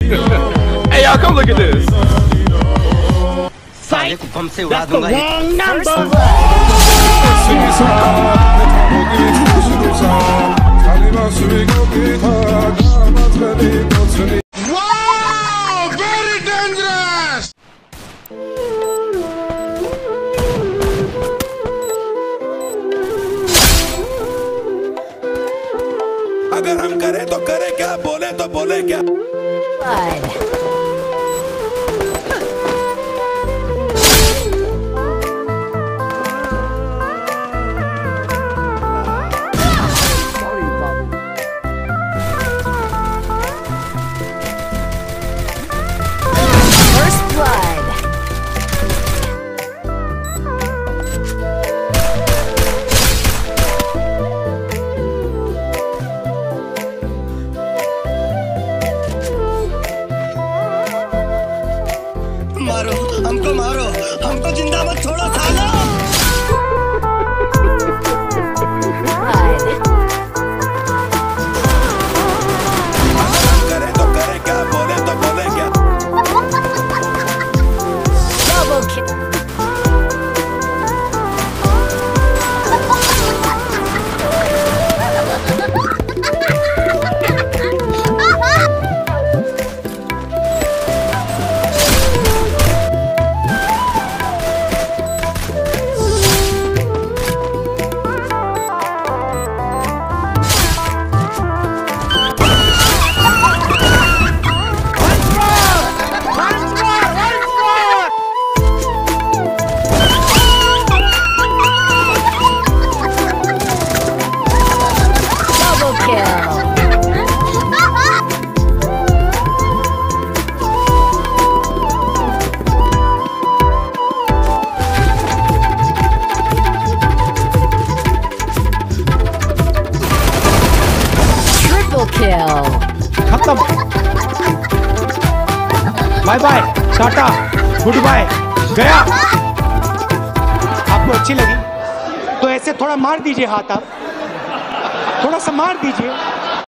Hey y'all, come look at this. Fight. That's the wrong number. Wow, very dangerous. अगर हम करें तो करें क्या, बोले तो बोले क्या। मारो हमको जिंदा मत छोड़ो सालो। करें तो करें क्या, बोले तो बोले क्या। Double kill. खत्म। Bye bye, tata, goodbye, गया। आपको अच्छी लगी तो ऐसे थोड़ा मार दीजिए हाथ, आप थोड़ा सा मार दीजिए।